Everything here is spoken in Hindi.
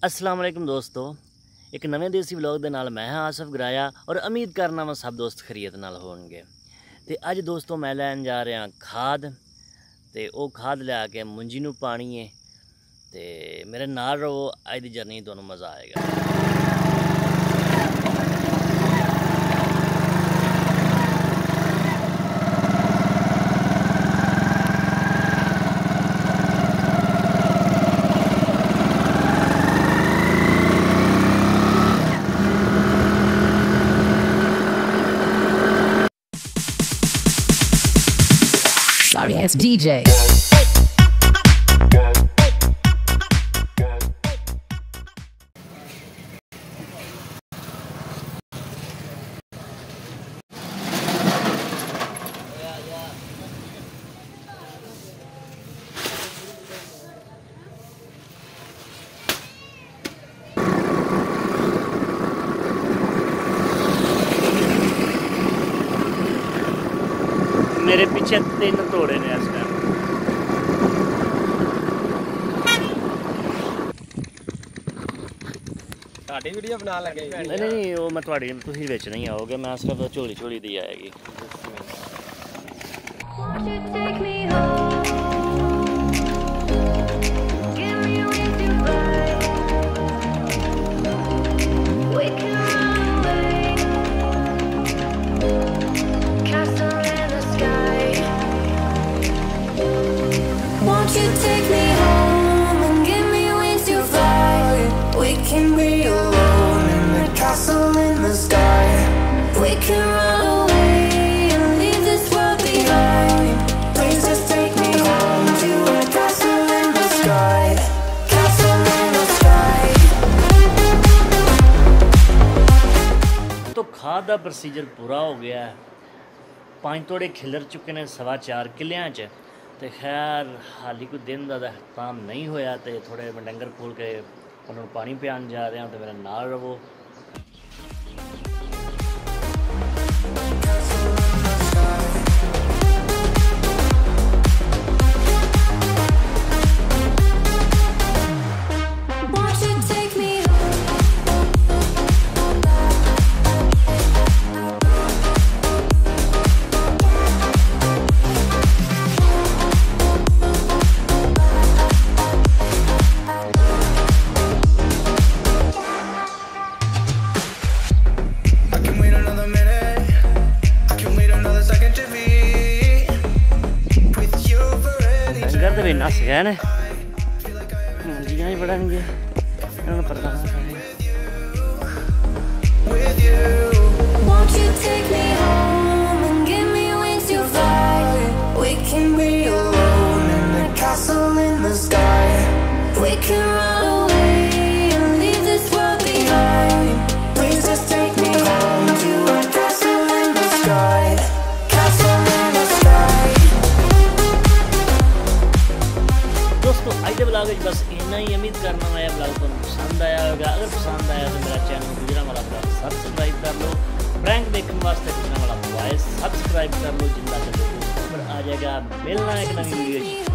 अस्सलाम वालेकुम दोस्तों, एक नवे देसी विलोग दे नाल मैं हाँ आसिफ गोराया और उम्मीद करना मैं सब दोस्त खरीत नाल होणगे। ते अज दोस्तों मैं लैन जा रहा खाद ते वो खाद लिया के मुंजी नूं पानी है ते मेरे नाल रहो। अज दी जर्नी तुहानूं मज़ा आएगा। Sorry, it's DJ. मेरे पीछे 3 तोड़े ने इस टाइम। साडी वीडियो बना लगे नहीं वो मैं थोड़ी तुसीं विच नहीं आओगे, मैं सिर्फ झोली दी आएगी। Won't you take me home and give me wings to fly? We can be alone in the castle in the sky. We can run away and leave this world behind. Please just take me home to a castle in the sky. Castle in the sky. तो खाद का प्रोसीजर पूरा हो गया है। 5 तोड़े खिलर चुके ने 4.25 किलियां च। तो खैर हाली कोई दिन का काम नहीं होया तो थोड़े मैं डंगर खोल के उन्होंने पानी पियान जा रहा तो मेरे नाल रवो। डंगर तो भी नस गए ने, मुंजियां ही बढ़ाएंगे इन्होंने पता नहीं। Won't you take me home and give me wings to fly? We can be alone in the castle in the sky. We can run away and leave this world behind. Please just take me home to a castle in the sky. Castle in the sky. दोस्तों आज के ब्लॉग बस इतना ही। उम्मीद करना मैं ब्लॉग को पसंद आया होगा। अगर पसंद आया तो मेरा चैनल गुजरांवाला सब्सक्राइब कर लो। प्रैंक देखने वास्ते गुजरांवाला सब्सक्राइब कर लो। जिंदा चलो ऊपर आ जाएगा। मिलना एक नई वीडियो।